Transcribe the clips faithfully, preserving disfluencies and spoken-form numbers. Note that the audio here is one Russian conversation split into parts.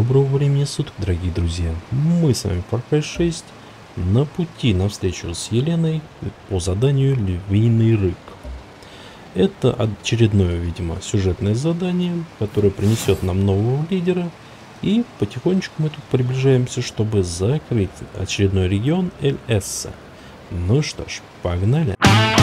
Доброго времени суток, дорогие друзья. Мы с вами Far Cry шесть на пути навстречу с Еленой по заданию Львиный Рык. Это очередное, видимо, сюжетное задание, которое принесет нам нового лидера. И потихонечку мы тут приближаемся, чтобы закрыть очередной регион Эль-Эсса. Ну что ж, погнали.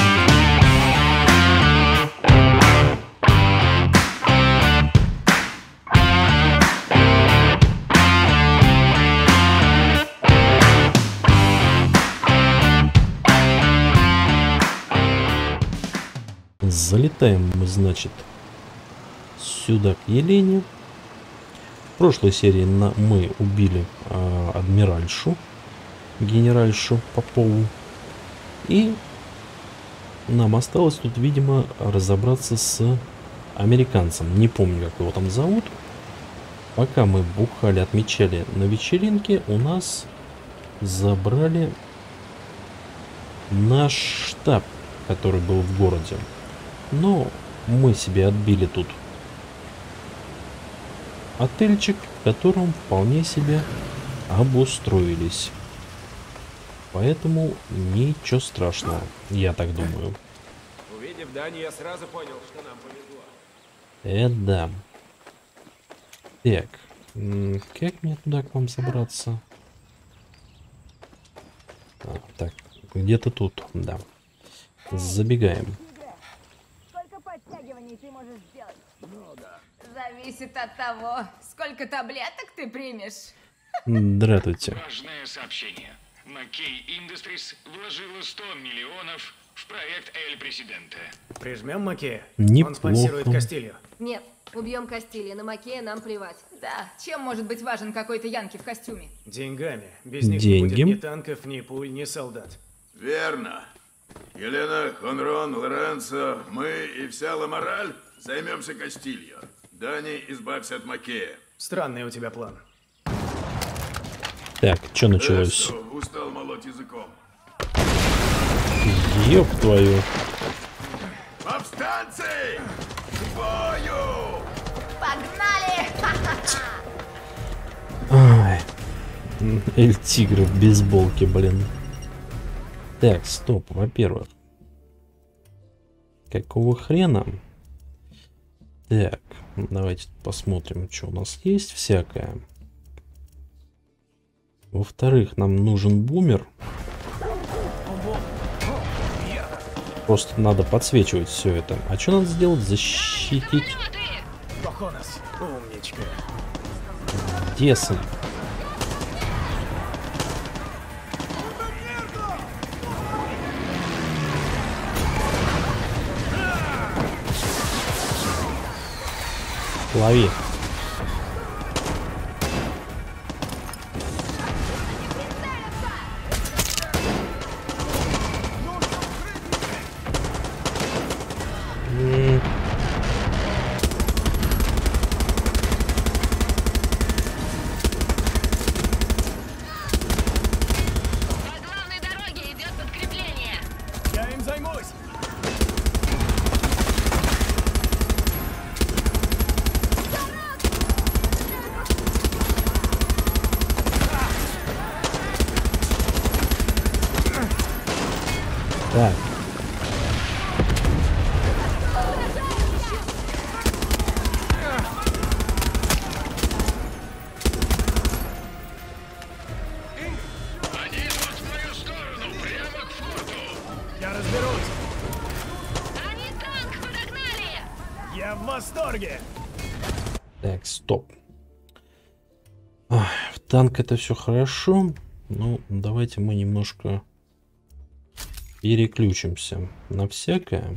Залетаем мы, значит, сюда к Елене. В прошлой серии на, мы убили а, адмиральшу, генеральшу Попову. И нам осталось тут, видимо, разобраться с американцем. Не помню, как его там зовут. Пока мы бухали, отмечали на вечеринке, у нас забрали наш штаб, который был в городе. Но мы себе отбили тут отельчик, в котором вполне себе обустроились. Поэтому ничего страшного, я так думаю. Увидев Дани, я сразу понял, что нам повезло. Э, да. Так, как мне туда к вам собраться? А, так, где-то тут, да. Забегаем. Ты можешь сделать? Ну да. Зависит от того, сколько таблеток ты примешь. Здравствуйте. Важное сообщение. Маккей Industries вложила сто миллионов в проект Эль Президенте. Прижмем Макея? Неплохо. Он спонсирует Кастилью. Нет, убьем Кастилья, на Макея нам плевать. Да, чем может быть важен какой-то янки в костюме? Деньгами. Без них Деньги. не будет ни танков, ни пуль, ни солдат. Верно. Елена, Хонрон, Лоренцо, мы и вся Ла-Мораль займемся Кастильо. Дани, избавься от Макея. Странный у тебя план. Так, что началось? Э, что, устал молоть языком. Ёб твою. Повстанцы! К бою! Погнали! Ай. Эль Тигр в бейсболке, блин. Так, стоп, во-первых. Какого хрена? Так, давайте посмотрим, что у нас есть всякое. Во-вторых, нам нужен бумер. Просто надо подсвечивать все это. А что надо сделать? Защитить. Кохонос, умничка. Десон. Лови. М. По главной дороге идет подкрепление. Я им займусь. Так. Они идут в мою сторону, прямо к форту. Я разберусь. Они танк подогнали. Я в восторге. Так, стоп. Ах, в танк это все хорошо. Ну, давайте мы немножко переключимся на всякое.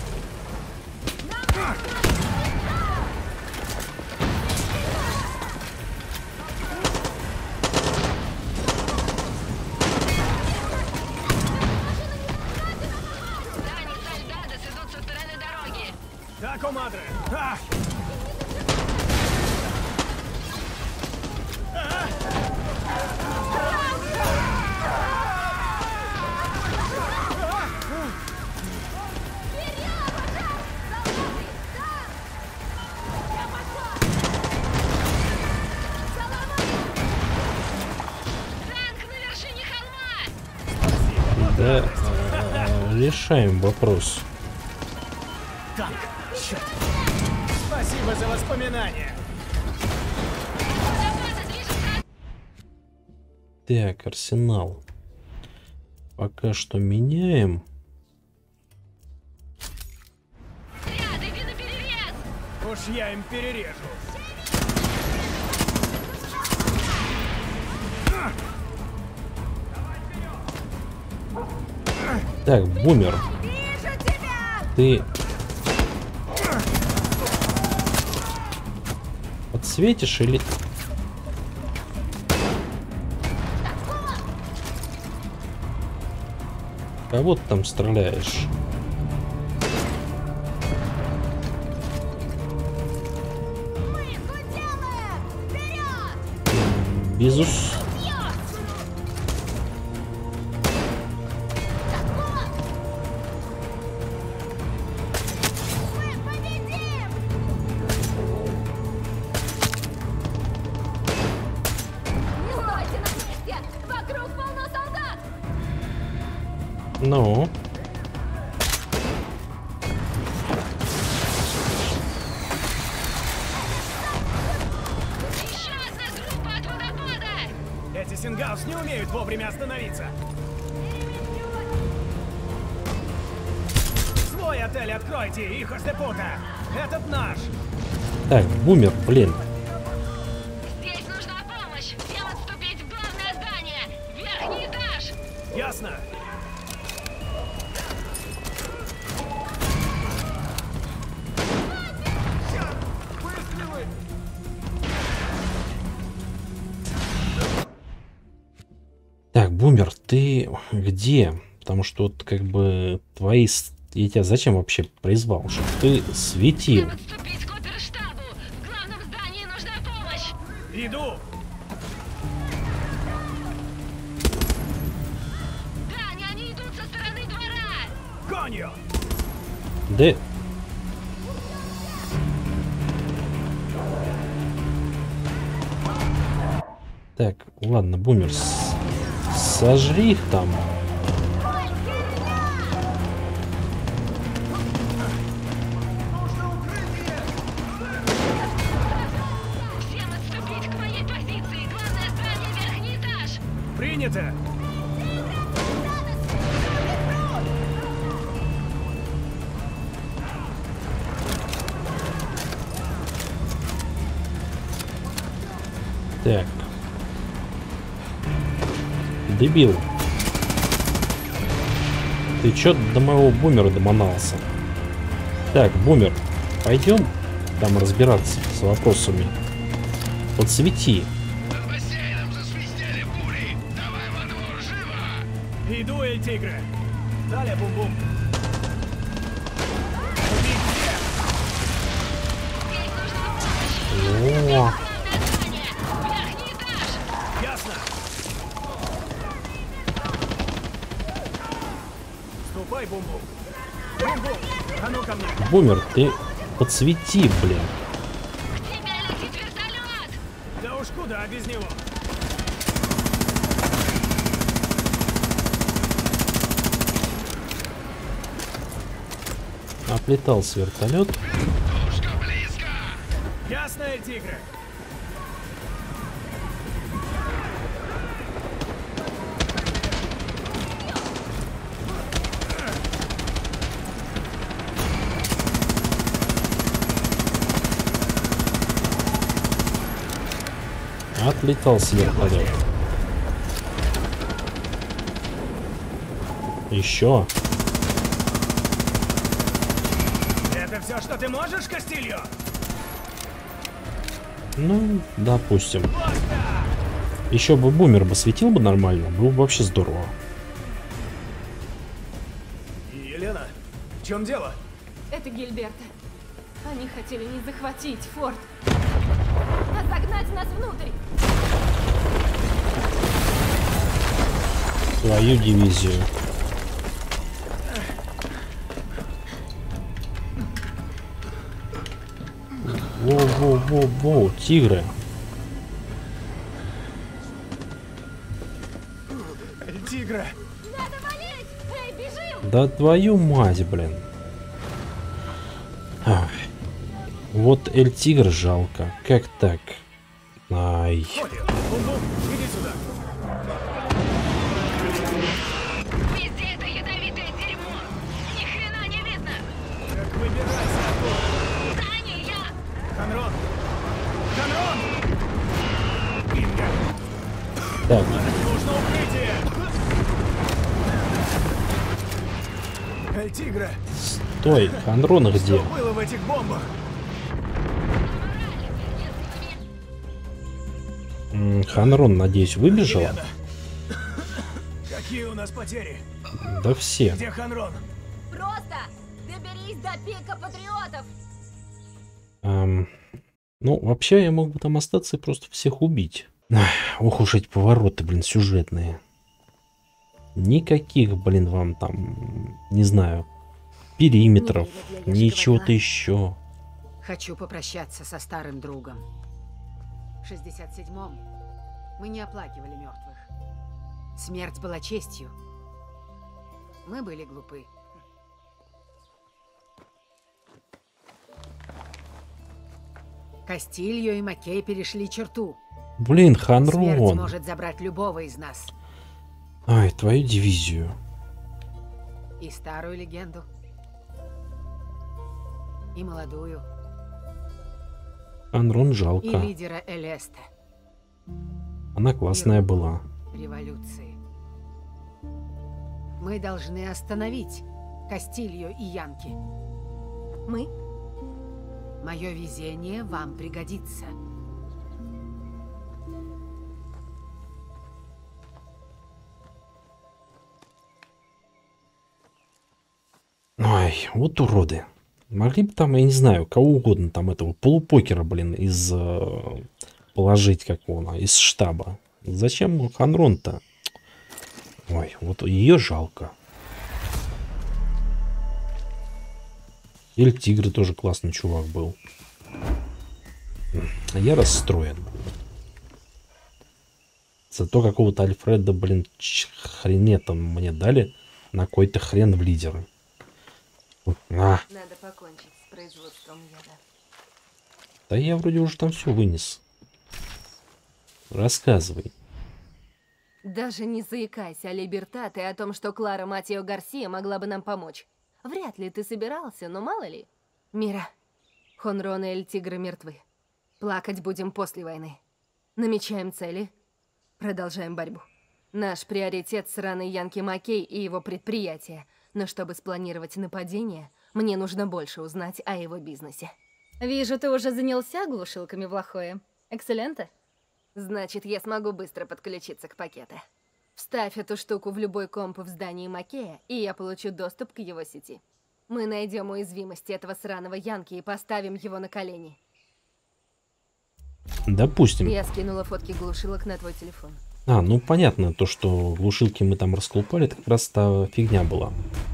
Дани, солдаты идут со стороны дороги. Да, командре. А! Да, э, решаем вопрос. Так, черт. Спасибо за воспоминания. Так, арсенал. Пока что меняем. Ряд, иди на перерез! Уж я им перережу. Так, бумер. Вижу тебя! Ты подсветишь или... Кого ты там стреляешь? Мы их уделаем! Вперед! Безус... Мы победим! Не стойте на месте! Вокруг полно солдат! Ну... Еще одна группа от водопада! Эти сингаус не умеют вовремя остановиться. Свой отель откройте, их ослепута. Этот наш. Так, бумер, блин. Здесь нужна помощь! Всем отступить в главное здание! Верхний этаж! Ясно? Так, бумер, ты где? Потому что вот как бы твои... с- Я тебя зачем вообще призвал? Чтобы ты светил. Всем отступить к оперштабу! В главном здании нужна помощь! Иду. Даня, они идут со стороны двора! Конью. Да... Так, ладно, бумер, с- сожри их там. Всем отступить к моей позиции! Главное здание, верхний этаж! Принято. Так. Дебил. Ты чё до моего бумера доманался? Так, бумер, пойдем там разбираться с вопросами. Подсвети. Над бассейном засвистели пули. Давай во двор, живо! Иду, Эль Тигре. Далее, бум-бум. Убить всех. Здесь нужна помощь! О, Главное здание! Верхний этаж! Ясно. Ступай, бум-бум. Бум-бум. А ну ко мне. бумер, ты подсвети, блин. К тебе летит вертолет! Да уж куда без него? Отлетался вертолет. Пушка близко! Ясно, Эль Тигре. Отлетался вертолет. Еще. Это все, что ты можешь, Кастильо? Ну, допустим. Еще бы бумер бы светил бы нормально, было бы вообще здорово. Елена, в чем дело? Это Гильберта. Они хотели не захватить форт, а загнать нас внутрь. Твою дивизию. Воу-воу-воу-воу, тигры. Эль Тигре. Надо валить! Да твою мать, блин. Ай. Вот Эль Тигр жалко. Как так? Ай. Понял. Бум-бум, иди сюда. Везде это ядовитое дерьмо. Ни хрена не видно. Как выбирайся оттуда. Дани, я... Ханрон. Ханрон! Бинго. Так, Нужно укрытие. Эль Тигра. стой, Ханрон где? Что было в этих бомбах? М, Ханрон, надеюсь, выбежала? Елена. Какие у нас потери? Да все. Где Ханрон? Просто доберись до пика патриотов. Эм, ну, вообще я мог бы там остаться и просто всех убить. Ах, ох уж эти повороты, блин, сюжетные. Никаких, блин, вам там, не знаю, периметров, ничего-то еще. Хочу попрощаться со старым другом. В шестьдесят седьмом мы не оплакивали мертвых. Смерть была честью. Мы были глупы. Кастильо и Маккей перешли черту. Блин, Смерть Ханрон. может забрать любого из нас. Ай, твою дивизию. И старую легенду. И молодую. Ханрон И жалко. лидера Элеста. Она классная была. Революции. Мы должны остановить Кастильо и Янки. Мы? Мое везение вам пригодится. Ай, вот уроды. Могли бы там, я не знаю, кого угодно, там этого полупокера, блин, из э, положить какого-то, из штаба. Зачем Ханрон-то? Ой, вот ее жалко. Эль Тигр тоже классный чувак был. А я расстроен. Зато какого-то Альфреда, блин, хрене там мне дали на какой-то хрен в лидеры. А. Надо покончить с производством яда. Да я вроде уже там все вынес. Рассказывай. Даже не заикайся о Либертате и о том, что Клара Матио Гарсия могла бы нам помочь. Вряд ли ты собирался, но мало ли. Мира, Ханрон и Эль Тигра мертвы. Плакать будем после войны. Намечаем цели. Продолжаем борьбу. Наш приоритет — сраный Янки Маккей и его предприятие. Но чтобы спланировать нападение, мне нужно больше узнать о его бизнесе. Вижу, ты уже занялся глушилками в Лохое. Экселленте. Значит, я смогу быстро подключиться к пакету. Вставь эту штуку в любой комп в здании Маккея, и я получу доступ к его сети. Мы найдем уязвимости этого сраного Янки и поставим его на колени. Допустим. Я скинула фотки глушилок на твой телефон. А, ну понятно, то, что глушилки мы там расколупали, это как раз та фигня была.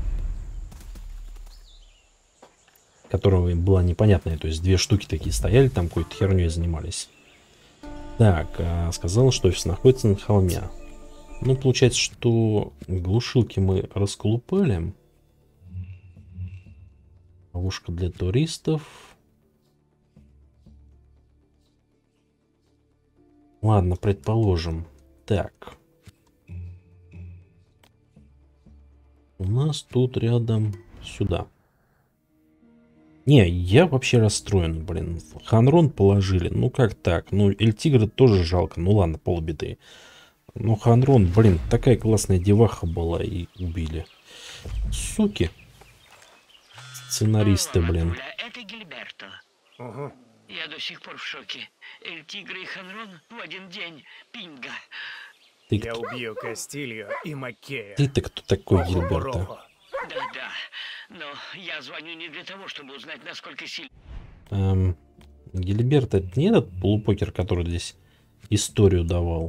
Которая была непонятная, то есть две штуки такие стояли, там какой-то херней занимались. Так, а, сказал, что офис находится на холме. Ну, получается, что глушилки мы расколупали. Ловушка для туристов. Ладно, предположим. Так. У нас тут рядом сюда. Не, я вообще расстроен, блин. Ханрон положили. Ну как так? Ну, Эль Тигра тоже жалко. Ну ладно, полбеды. Ну, Ханрон, блин, такая классная деваха была и убили. Суки. Сценаристы, блин. Это Гильберто. Угу. Я до сих пор в шоке. Эль Тигра и Ханрон в один день. Пинга. Ты Я кто? убью Кастильо и Маккея. Ты-то кто такой, Охо, Гильберто? порохо. Да-да. Но я звоню не для того, чтобы узнать, насколько сильно... Эм, Гильберт, это не этот полупокер, который здесь историю давал?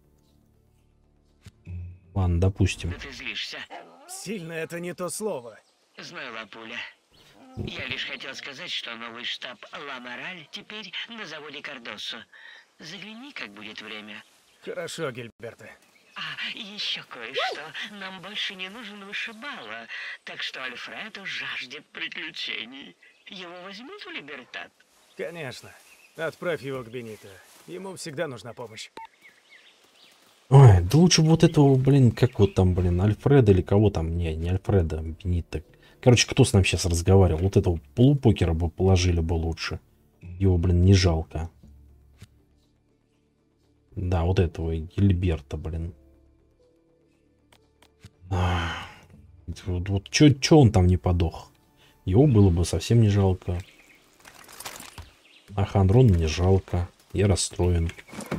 Ладно, допустим. ты злишься. Сильно это не то слово. Знаю, Лапуля. Я лишь хотел сказать, что новый штаб Ла Мораль теперь на заводе Кардоссо. Загляни, как будет время. Хорошо, Гильберто. А, И еще кое-что. Нам больше не нужен вышибала, так что Альфредо жаждет приключений. Его возьмут в Либертат? Конечно. Отправь его к Бенито. Ему всегда нужна помощь. Ой, да лучше бы вот этого, блин, как вот там, блин, Альфреда или кого там, не, не Альфреда, Бенито. Короче, кто с нами сейчас разговаривал? Вот этого полупокера бы положили бы лучше. Его, блин, не жалко. Да, вот этого Гильберта, блин. А, вот вот что он там не подох? Его было бы совсем не жалко. А Ханрона не жалко. Я расстроен.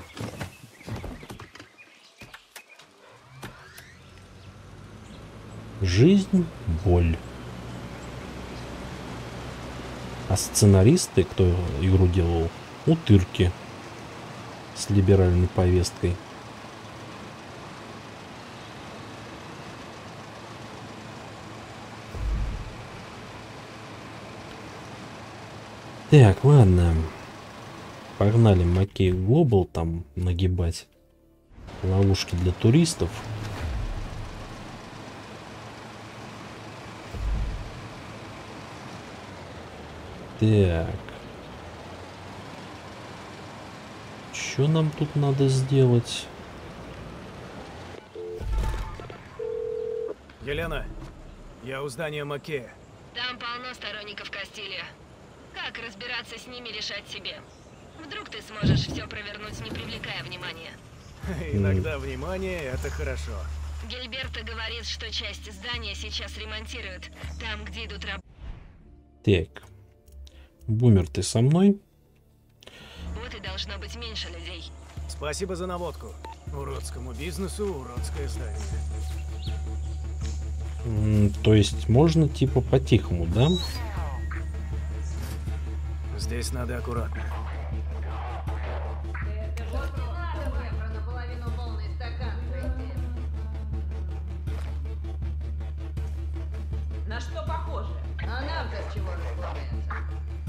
Жизнь, боль. А сценаристы, кто игру делал, утырки с либеральной повесткой. Так, ладно. Погнали Маккей Глобал там нагибать ловушки для туристов. Так. Что нам тут надо сделать? Елена, я у здания Маккея. Там полно сторонников Кастилья. Как разбираться с ними, решать себе. Вдруг ты сможешь все провернуть, не привлекая внимания. Иногда внимание — это хорошо. Гильберто говорит, что часть здания сейчас ремонтируют. Там, где идут работы. Так. Бумер, ты со мной? Вот и должно быть меньше людей. Спасибо за наводку. Уродскому бизнесу уродское здание. М, то есть можно типа по-тихому, да? Здесь надо аккуратно. На что похоже? А нам-то с чего расслабляться?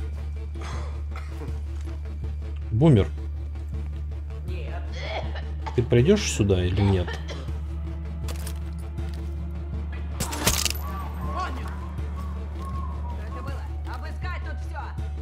Бумер, Нет. ты придешь сюда или нет? Это было. Обыскать тут все.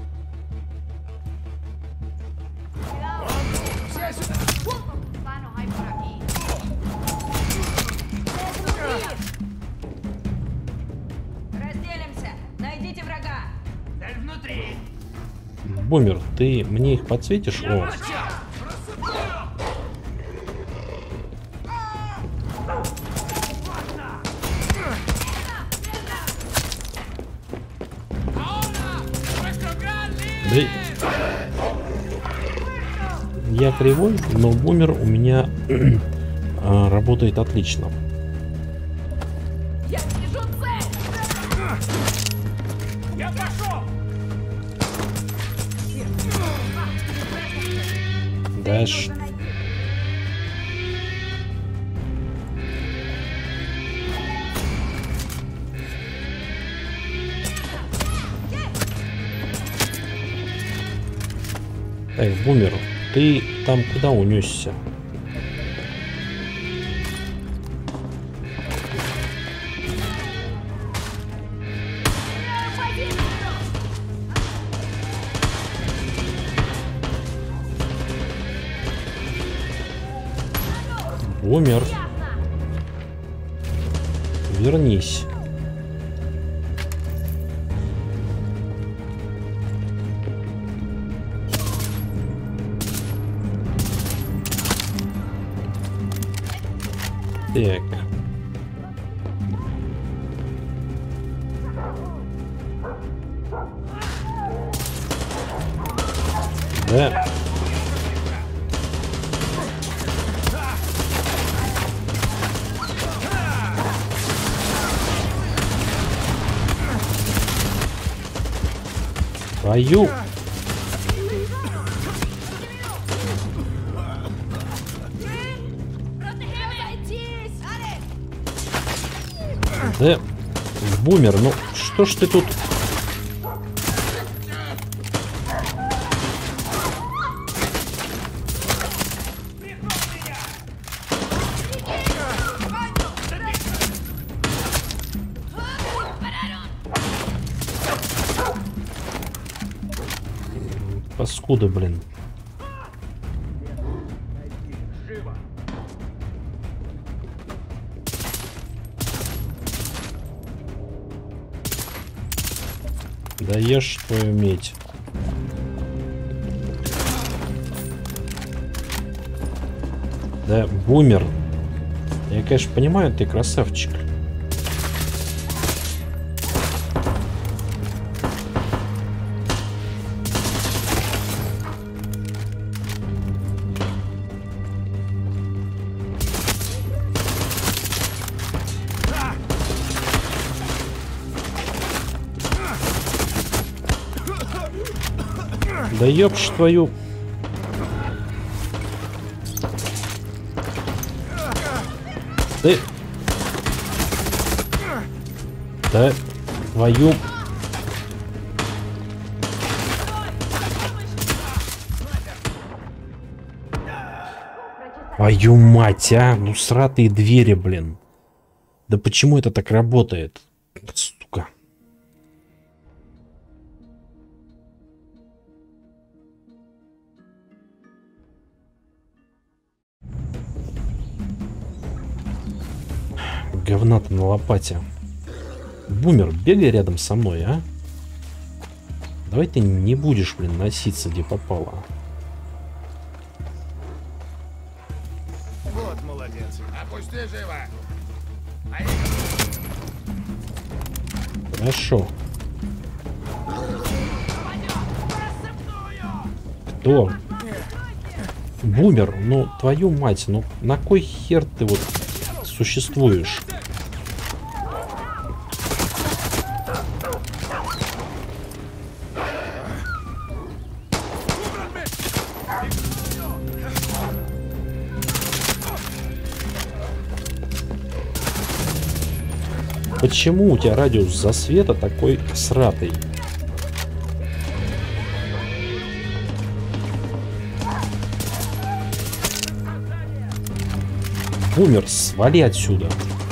Разделимся. Найдите врага. Цель внутри. Бумер, ты мне их подсветишь? О. Да... Я кривой, но бумер у меня а, работает отлично. Я вижу цель. Я пошел. Дальше. Так, бумер, ты там куда унесся? Бумер, вернись. Так. Да. Твою. Да, бумер, ну что ж ты тут? паскуда, блин. Да ешь твою медь. Да, бумер. Я, конечно, понимаю, ты красавчик. Да ёбч твою. Ты. Да твою. Твою мать, а? Ну сратые двери, блин. Да почему это так работает? Сука. Говна-то на лопате. Бумер, бегай рядом со мной, а? Давай ты не будешь, блин, носиться где попало. Вот молодец. Опусти живо. Хорошо. Кто? Бумер, ну твою мать, ну на кой хер ты вот существуешь? Почему у тебя радиус засвета такой сратый? Бумер, свали отсюда.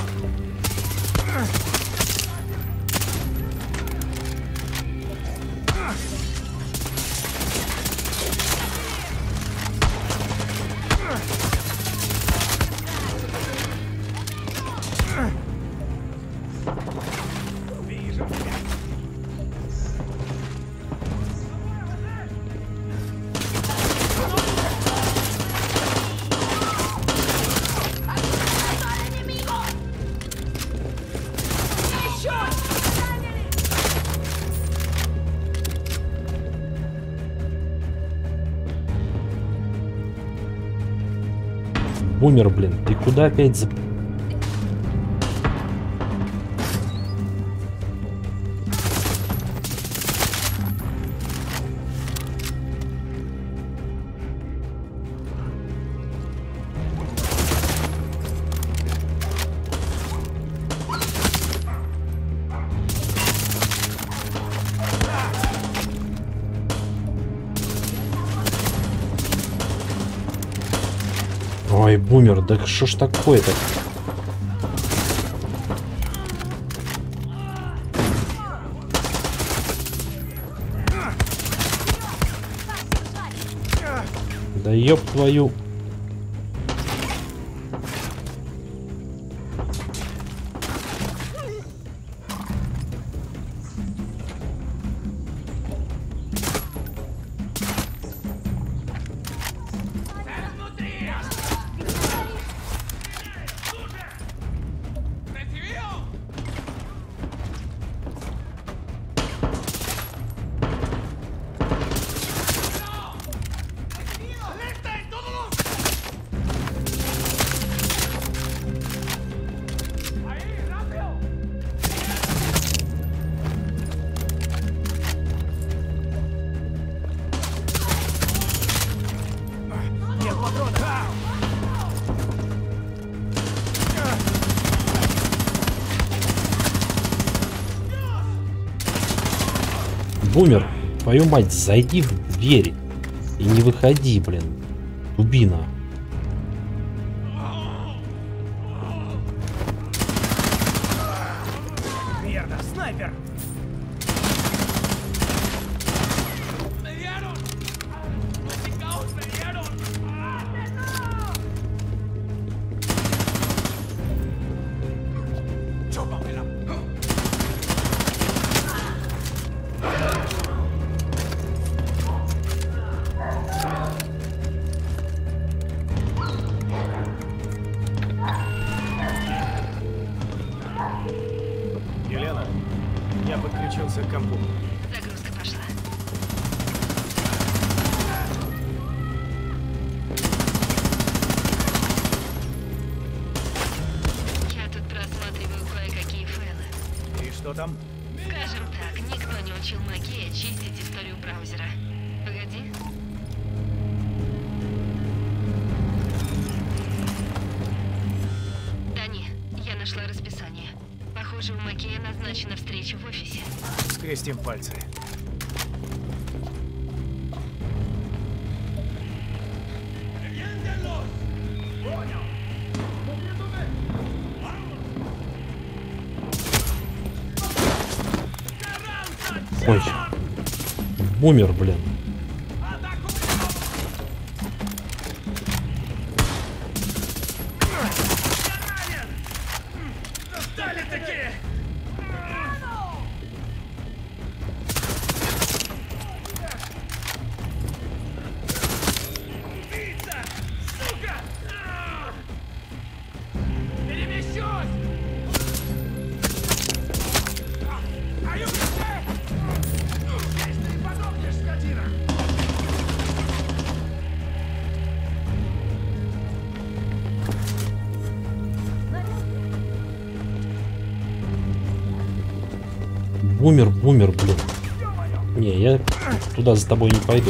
Бумер, блин, ты куда опять за... Ой, бумер, да что ж такое-то? Да ёб твою. Бумер, твою мать, зайди в дверь и не выходи, блин, дубина. Верно, снайпер. вернулся к компу. Загрузка пошла. Я тут просматриваю кое-какие файлы. И что там? Скажем так, никто не учил Макея чистить историю браузера. Погоди. Дани, я нашла расписание. Похоже, у Макея назначена встреча в офисе. Скрестим пальцы. Ой. Бумер, блин. Бумер, бумер, блин. Не, я туда за тобой не пойду.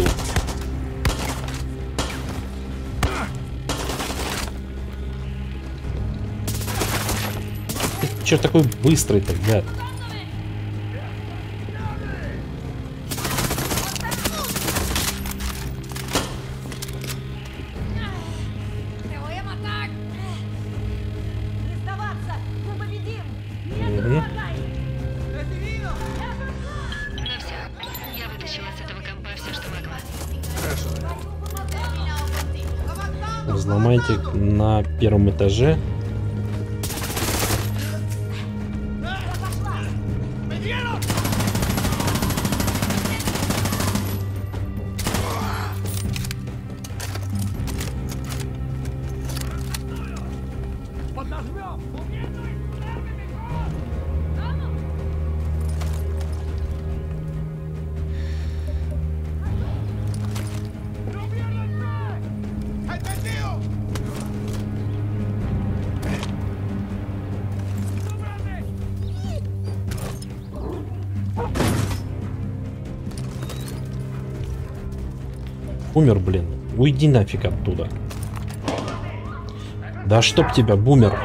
Ты чё такой быстрый-то, гад? Взломайте на первом этаже. Бумер, блин, уйди нафиг оттуда. Да чтоб тебя, бумер.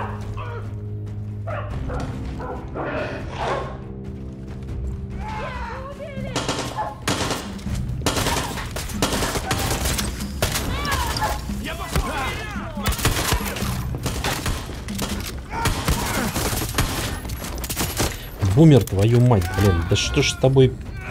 Бумер, твою мать, блин, да что ж с тобой...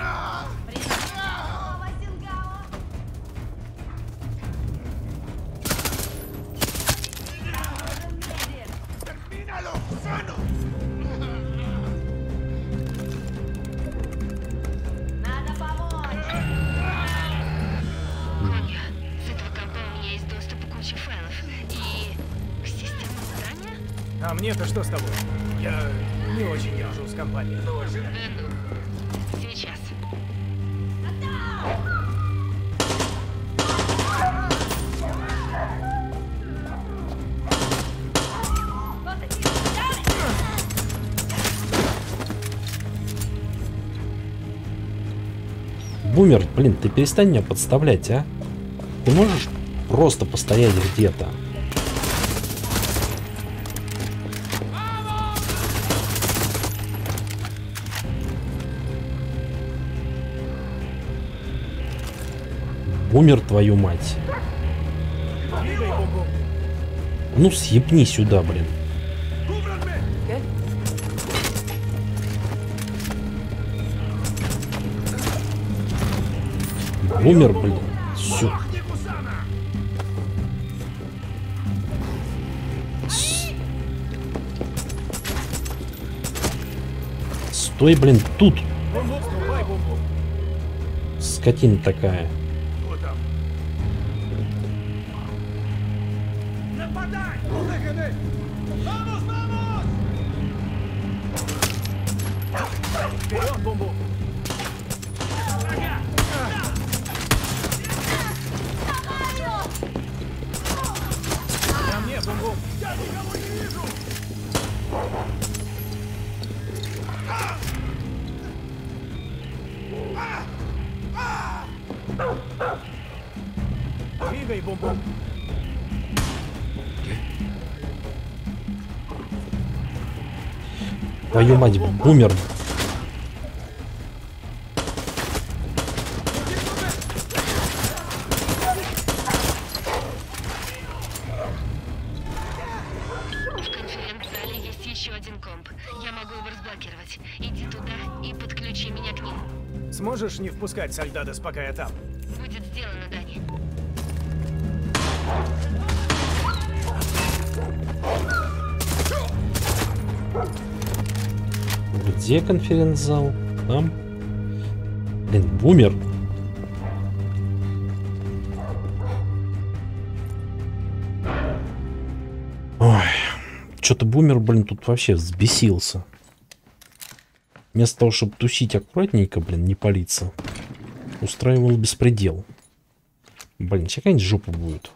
А мне-то что с тобой? Я не очень держу с компанией. Да ну, сейчас. Бумер, блин, ты перестань меня подставлять, а? Ты можешь просто постоять где-то? Бумер, твою мать. Ну съебни сюда, блин. Бумер, блин. Сю... Стой, блин, тут. Скотина такая. Вперед, бум-бум! Ко мне, бум-бум! Я никого не вижу! Двигай, бум-бум! Твою мать, бумер. В конференц-зале есть еще один комп. Я могу его разблокировать. Иди туда и подключи меня к ним. Сможешь не впускать Сальдадос, пока я там? Будет сделано, Дани. Где конференц-зал? Там? Блин, бумер. Ой, что-то бумер, блин, тут вообще взбесился. Вместо того, чтобы тусить аккуратненько, блин, не палиться, устраивал беспредел. Блин, сейчас какая-нибудь жопа будет.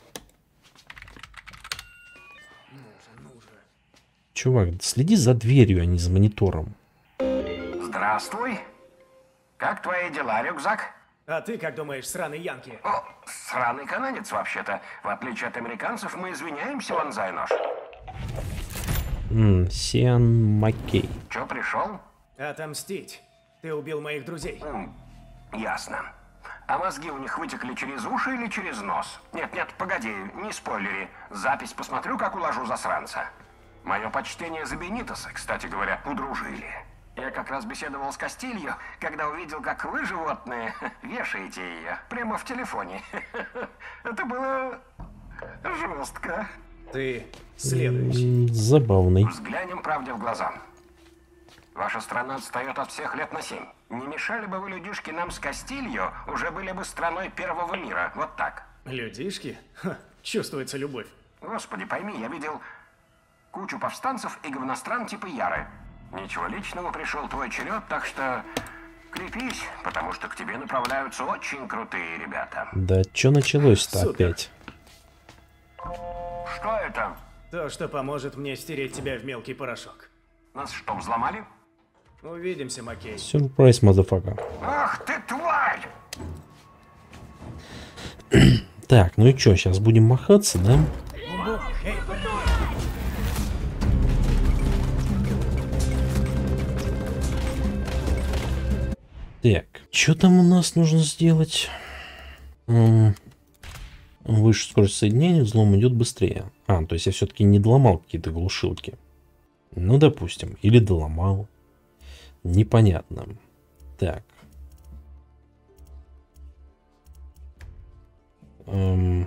Чувак, следи за дверью, а не за монитором. Здравствуй. Как твои дела, рюкзак? А ты как думаешь, сраный Янки? О, сраный канадец вообще-то. В отличие от американцев, мы извиняемся, вонзай нож. Ммм, Сиан Маккей. Чё, пришел? Отомстить. Ты убил моих друзей. М, ясно. А мозги у них вытекли через уши или через нос? Нет-нет, погоди, не спойлери. Запись посмотрю, как уложу засранца. Мое почтение за Бенитоса, кстати говоря, удружили. Я как раз беседовал с Кастильо, когда увидел, как вы, животные, вешаете ее прямо в телефоне. Это было жестко. Ты следующий. Забавный. Взглянем правде в глаза. Ваша страна отстает от всех лет на семь. Не мешали бы вы, людишки, нам с Кастильо, уже были бы страной первого мира. Вот так. Людишки? Ха, чувствуется любовь. Господи, пойми, я видел кучу повстанцев и говностран типа Яры. Ничего личного, пришел твой черед, так что крепись, потому что к тебе направляются очень крутые ребята. Да что началось-то опять? Что это? То, что поможет мне стереть тебя в мелкий порошок. Нас что, взломали? Увидимся, Маккей. Сюрприз, мазафака. Ах ты, тварь! Так, ну и что, сейчас будем махаться, да? Так, что там у нас нужно сделать? М-м, выше скорость соединения, взлом идет быстрее. А, то есть я все-таки не доломал какие-то глушилки. Ну, допустим, или доломал. Непонятно. Так. Эм...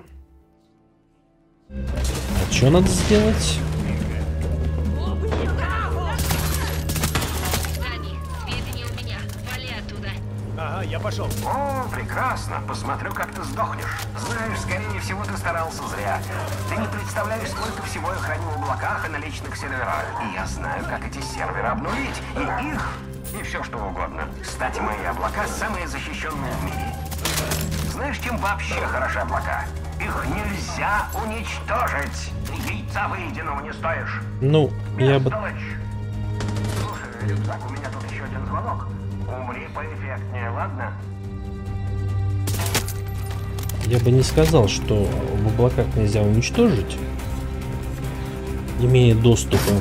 А что надо сделать? Дани, сведения у меня. Вали оттуда. Ага, я пошел. О, прекрасно. Посмотрю, как ты сдохнешь. Знаешь, скорее всего, ты старался зря. Ты не представляешь, сколько всего я храню в облаках и на личных серверах. И я знаю, как эти серверы обнулить. И их, и все что угодно. Кстати, мои облака самые защищенные в мире. Знаешь, чем вообще хороши облака? Их нельзя уничтожить. Яйца выеденного не стоишь. Ну, я бы... Слушай, рюкзак, у меня тут еще один звонок. Умри поэффектнее, ладно? Я бы не сказал, что в облаках нельзя уничтожить, имея доступа.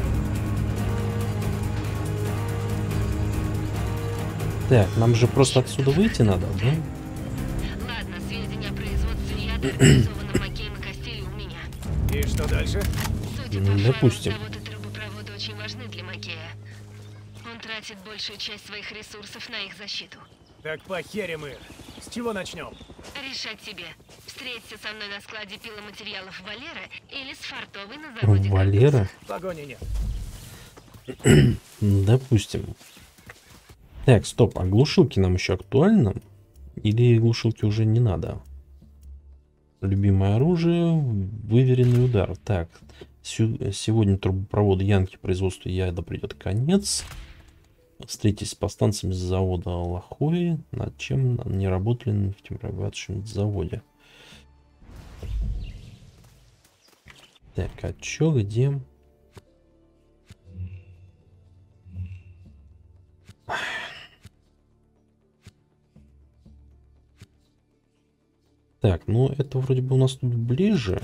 Так, нам же просто отсюда выйти надо, да? Ладно, сведения о производстве яда реализованы Маккеем и Кастильо у меня. И что дальше? Судя Ну, по допустим. файлам, завод и трубопроводы очень важны для Маккея. Он тратит большую часть своих ресурсов на их защиту. Так похерим их. С чего начнем? Решать тебе. Встреться со мной на складе пиломатериалов Валера или с фартовой на заводе. Валера? Погони нет. Допустим. Так, стоп, а глушилки нам еще актуальны? Или глушилки уже не надо? Любимое оружие, выверенный удар. Так, сегодня трубопроводы Янки производству яда придет конец. Встретитесь с повстанцами с завода Лохуи, над чем не работали на нефтеперерабатывающем заводе. Так, а чё, где? Так, ну это вроде бы у нас тут ближе.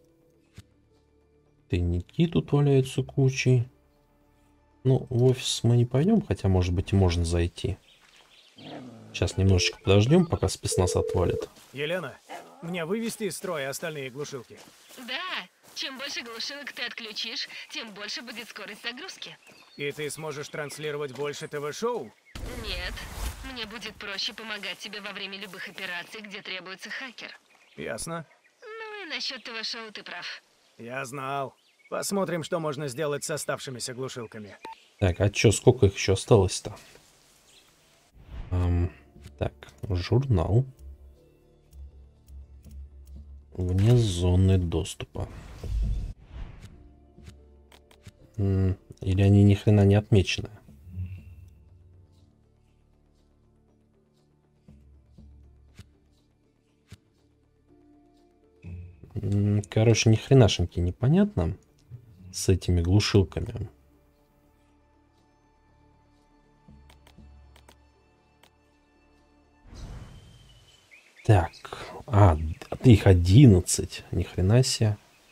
Тайники тут валяются кучей. Ну, в офис мы не пойдем, хотя, может быть, и можно зайти. Сейчас немножечко подождем, пока спецназ отвалит. Елена, мне вывести из строя остальные глушилки? Да, чем больше глушилок ты отключишь, тем больше будет скорость загрузки. И ты сможешь транслировать больше ТВ-шоу? Нет, мне будет проще помогать тебе во время любых операций, где требуется хакер. Ясно. Ну и насчет ТВ-шоу ты прав. Я знал. Посмотрим, что можно сделать с оставшимися глушилками. Так, а чё, сколько их еще осталось-то? Эм, так, журнал. Вне зоны доступа. М, или они ни хрена не отмечены? М, короче, ни хренашеньки непонятно с этими глушилками. Так, а, их одиннадцать, ни хрена себе.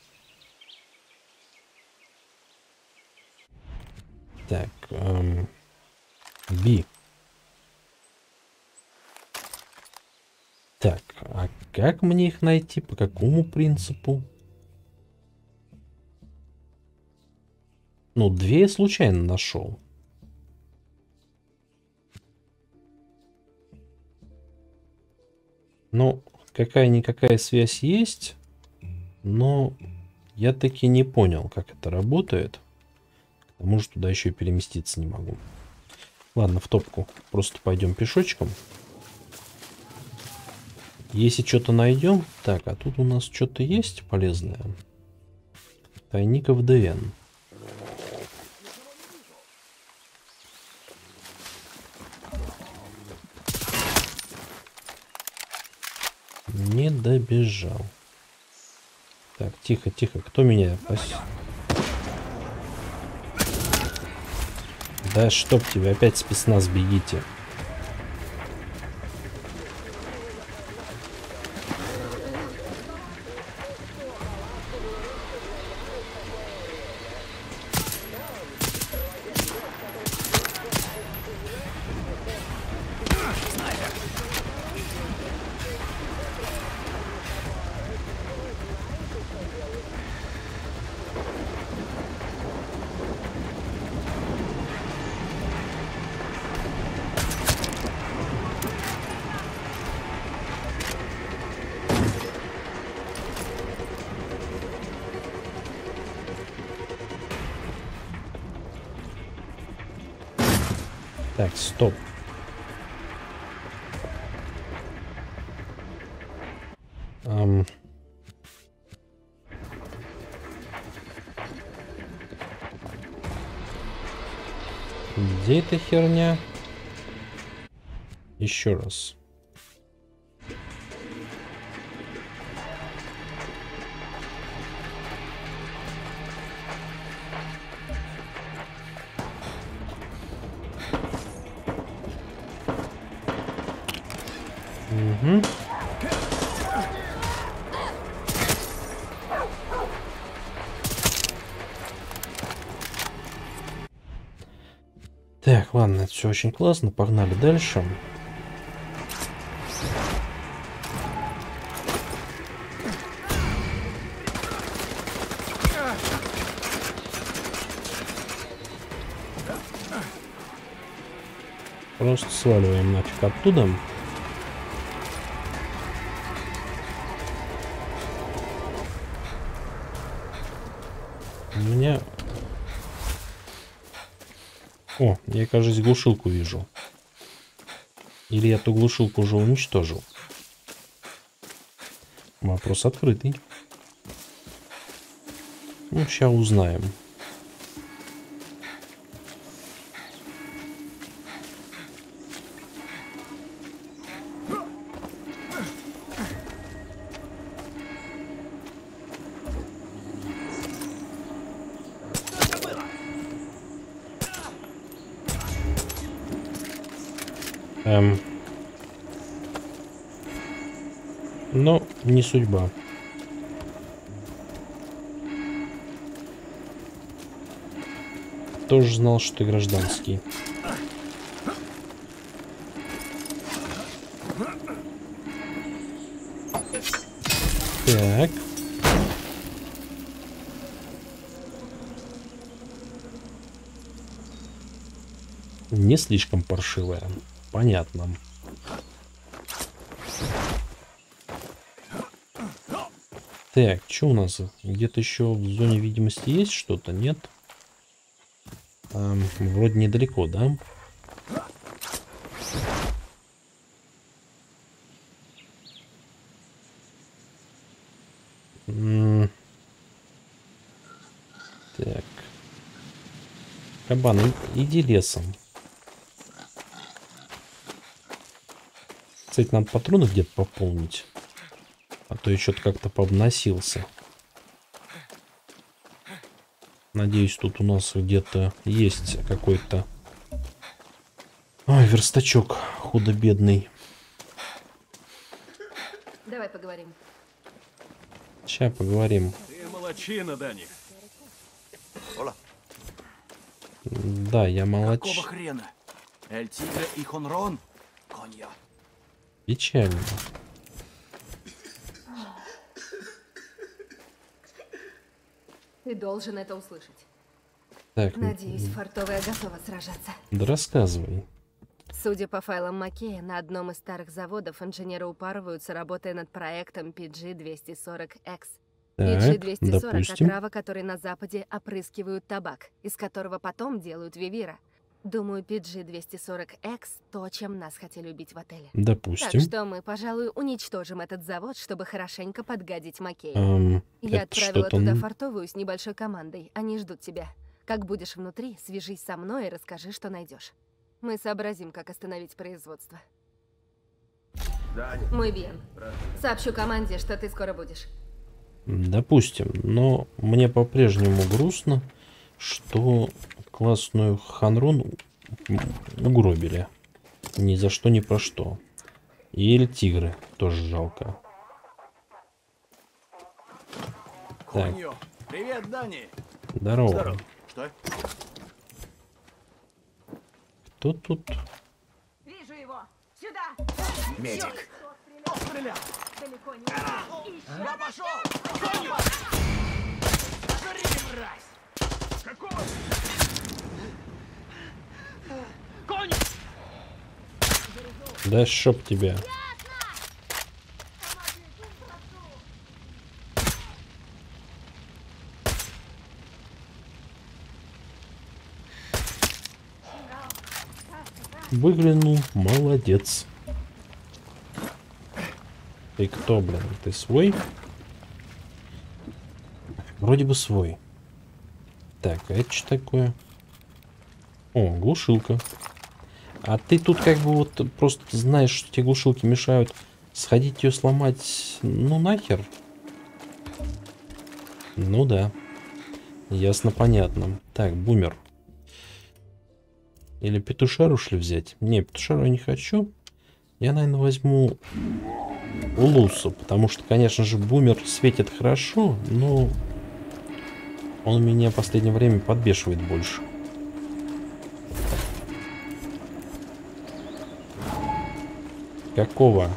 Так, эм, B. Так, а как мне их найти? По какому принципу? Ну, две я случайно нашел. Ну, какая-никакая связь есть, но я таки не понял, как это работает. К тому же туда еще и переместиться не могу. Ладно, в топку. Просто пойдем пешочком. Если что-то найдем... Так, а тут у нас что-то есть полезное. Тайник эф дэ эн. Не добежал. Так, тихо, тихо. Кто меня пас... Да чтоб тебе, опять спецназ, бегите. Так, стоп. Ам. Где эта херня? Еще раз. Угу. Так, ладно, это все очень классно. Погнали дальше. Просто сваливаем нафиг оттуда. У меня... О, я, кажется, глушилку вижу. Или я ту глушилку уже уничтожил? Вопрос открытый. Ну, сейчас узнаем. Эм. Но не судьба. Тоже знал, что ты гражданский. Так. Не слишком паршивая. Понятно. Так, что у нас? Где-то еще в зоне видимости есть что-то? Нет? Эм, вроде недалеко, да? М-м так. Кабан, иди лесом. Кстати, надо патроны где-то пополнить. А то я что-то как-то пообносился. Надеюсь, тут у нас где-то есть какой-то... Ой, верстачок худо-бедный. Давай поговорим. Сейчас поговорим. Ты молодчина, Дани. Да, я молодч. Какого хрена? Эль Тигре и Хонрон? Конья. Печально. Ты должен это услышать. Так, Надеюсь, фартовая готова сражаться. да рассказывай. Судя по файлам Маккея, на одном из старых заводов инженеры упарываются, работая над проектом пи джи двести сорок икс. пи джи двести сорок — допустим. отрава, которой на Западе опрыскивают табак, из которого потом делают Вивира. Думаю, пи джи двести сорок икс — то, чем нас хотели убить в отеле. Допустим. Так что мы, пожалуй, уничтожим этот завод, чтобы хорошенько подгадить Маккею. Эм, Я это отправила что-то туда н- фартовую с небольшой командой. Они ждут тебя. Как будешь внутри, свяжись со мной и расскажи, что найдешь. Мы сообразим, как остановить производство. Мой Бен, сообщу команде, что ты скоро будешь. Допустим, но мне по-прежнему грустно, что классную Хонрон угробили. Ни за что, ни про что. И Эль Тигры тоже жалко. Так, Коньо. Привет, Дани. здорово. Здорово. Что? Кто тут? Вижу его! Сюда! Медик. Стрелял! Далеко не ушел. Я пошел! Коньо! Жри, мразь! Какого? Конь! Да чтоб тебя. Выглянул, молодец. Ты кто, блин? Ты свой? Вроде бы свой. Так, а это что такое? О, глушилка. А ты тут как бы вот просто знаешь, что тебе глушилки мешают. Сходить ее сломать, ну нахер. Ну да. Ясно, понятно. Так, бумер. Или петушару шли взять? Не, петушару я не хочу. Я, наверное, возьму Улусу, потому что, конечно же, бумер светит хорошо, но он меня в последнее время подбешивает больше. Какого?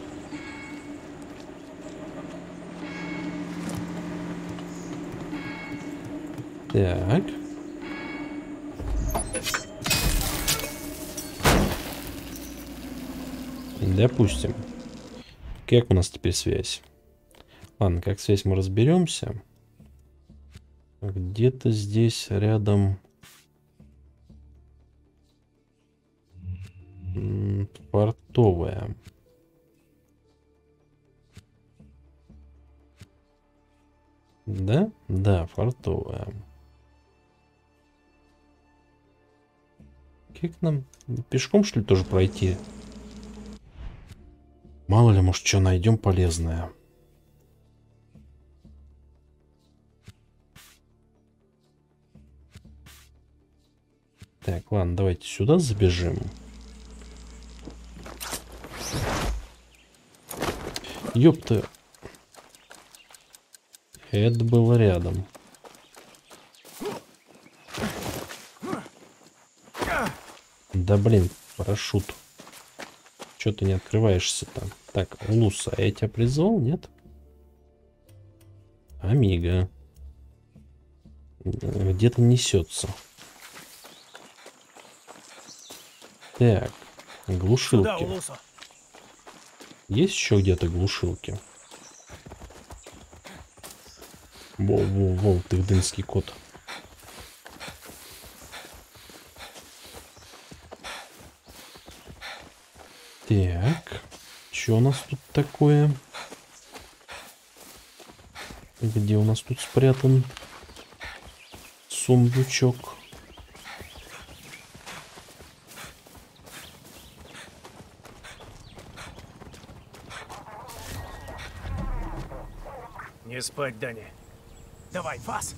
Так. Допустим. Как у нас теперь связь? Ладно, как связь мы разберемся. Где-то здесь рядом м, портовая. Да? Да, фартовая. Как нам пешком, что ли, тоже пройти? Мало ли, может, что найдем полезное. Так, ладно, давайте сюда забежим. Ёпта. Это было рядом. Да блин, парашют. Чё ты не открываешься там? Так, Улуса, я тебя призвал, нет? Амиго. Где-то несется. Так, глушилки. Есть еще где-то глушилки? Воу-воу-воу, ты дынский кот. Так, что у нас тут такое? Где у нас тут спрятан сундучок? Не спать, Дани. Давай, фас.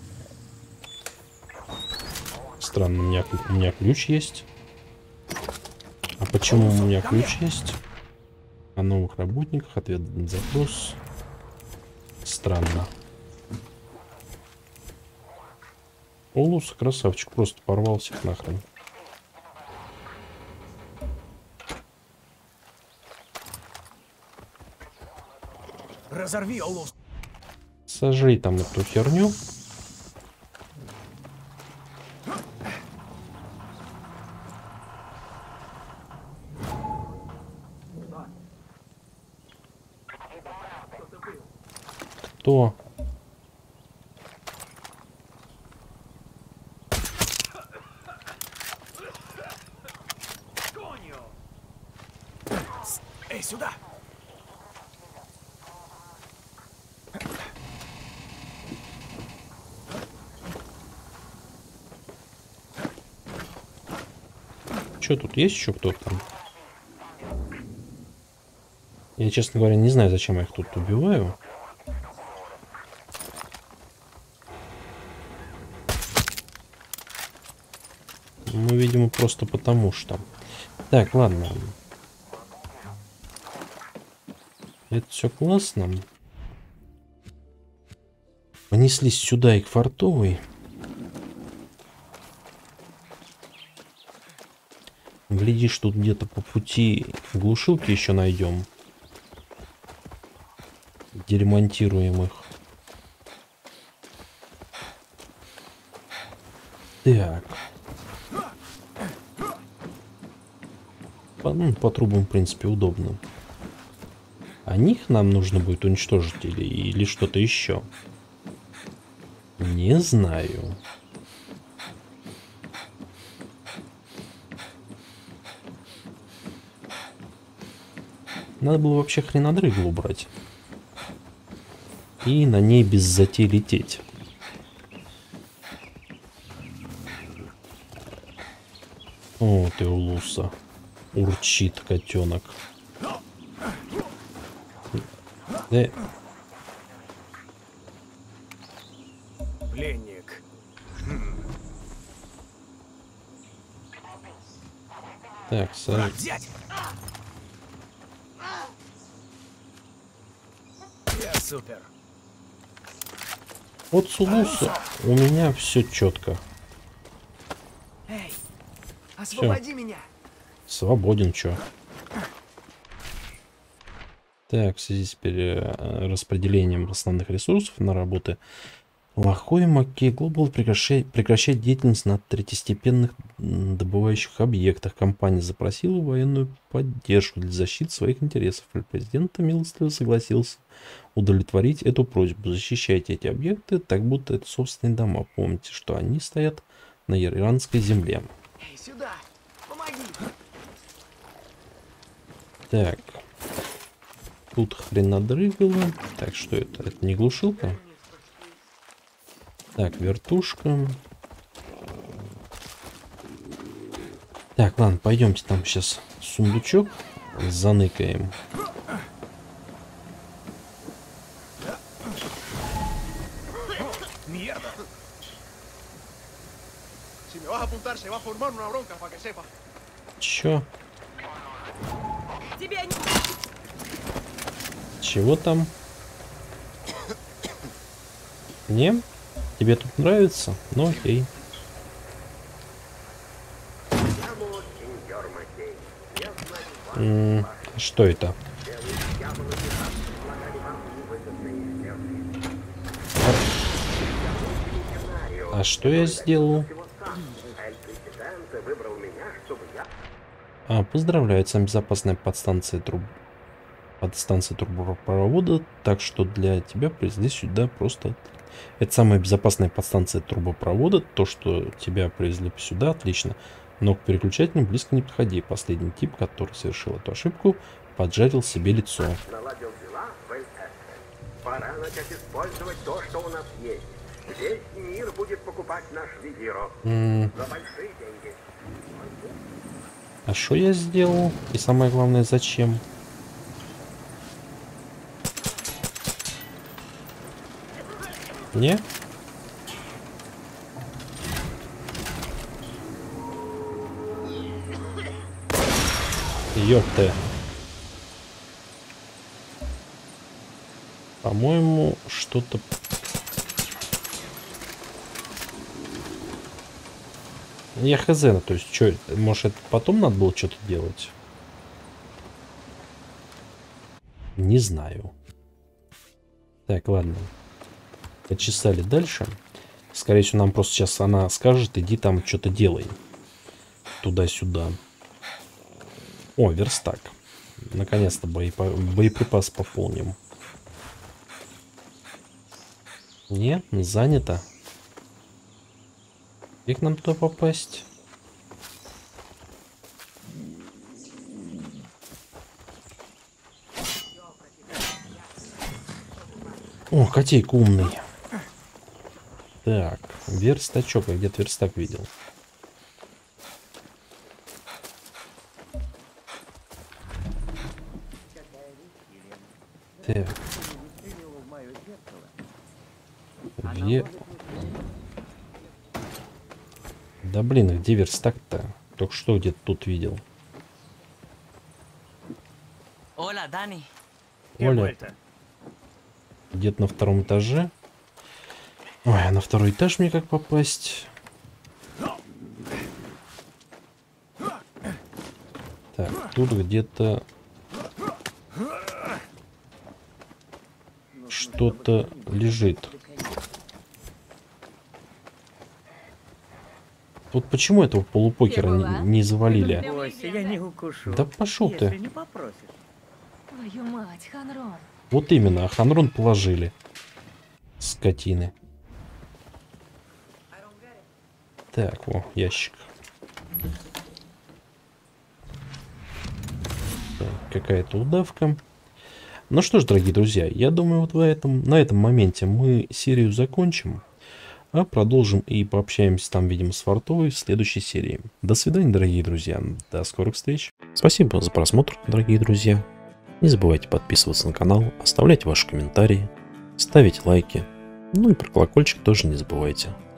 Странно, у меня, у меня ключ есть. А почему у меня ключ есть? О новых работниках, ответ на запрос. Странно. Олус, красавчик, просто порвал всех нахрен. Разорви, Олус. Сожри там эту херню. Кто? Эй, сюда! Что тут есть еще кто-то там? Я, честно говоря, не знаю, зачем я их тут убиваю. Ну, видимо, просто потому что. Так, ладно. Это все классно. Понеслись сюда и к фартовой. Глядишь, тут где-то по пути глушилки еще найдем. Деремонтируем их. Так. По, ну, по трубам, в принципе, удобно. А них нам нужно будет уничтожить или, или что-то еще? Не знаю. Надо было вообще хренодрыгу убрать. И на ней без затей лететь. О, ты Улуса. Урчит котенок. Да. Пленник. Так, сэр. Я супер. Вот с Улуса у меня все четко. Эй, освободи Всё. меня. Свободен, чё. Так, в связи с перераспределением основных ресурсов на работы Лохой Маккей Глобал прекращает, прекращает деятельность на третьестепенных добывающих объектах. Компания запросила военную поддержку для защиты своих интересов. Президент милостиво согласился удовлетворить эту просьбу. Защищайте эти объекты, так будто это собственные дома. Помните, что они стоят на иранской земле. Эй, сюда. Помоги. Так. Тут хренодрыгало. Так, что это? Это не глушилка? Так, вертушка. Так, ладно, пойдемте там сейчас сундучок заныкаем. Чё? Тебя не... Чего там? Не? Тебе тут нравится? Ну окей. М-м, что это? А, а что я сделал? А, поздравляю, это самая безопасная подстанция труб... подстанция трубопровода, так что для тебя привезли сюда просто... Это самая безопасная подстанция трубопровода, то, что тебя привезли сюда, отлично. Но к переключателям близко не подходи. Последний тип, который совершил эту ошибку, поджарил себе лицо. Наладил дела в эл эс. Пора начать использовать то, что у нас есть. Весь мир будет покупать наш Визиро. Mm. За большие деньги. А что я сделал? И самое главное, зачем? Не? Ёпта. По-моему, что-то... Я хз, то есть, что, может, это потом надо было что-то делать? Не знаю. Так, ладно. Почесали дальше. Скорее всего, нам просто сейчас она скажет, иди там что-то делай. Туда-сюда. О, верстак. Наконец-то боепо... боеприпас пополним. Не, занято. Как нам туда попасть? О, котейка умный. Так, верстачок. Я где-то верстак видел. Так. Ве... Да блин, где верстак-то? Только что где-то тут видел. Оля, Дани. Оля. Где-то на втором этаже. Ой, а на второй этаж мне как попасть? Так, тут где-то что-то лежит. Вот почему этого полупокера не, не завалили? Бойся, я не укушу. Да пошел ты. Если не попросишь. Твою мать, Ханрон. Вот именно, а Ханрон положили. Скотины. Так, о, ящик. Какая-то удавка. Ну что ж, дорогие друзья, я думаю, вот в этом, на этом моменте мы серию закончим. А продолжим и пообщаемся там, видимо, с Фартовой в следующей серии. До свидания, дорогие друзья. До скорых встреч. Спасибо за просмотр, дорогие друзья. Не забывайте подписываться на канал, оставлять ваши комментарии, ставить лайки. Ну и про колокольчик тоже не забывайте.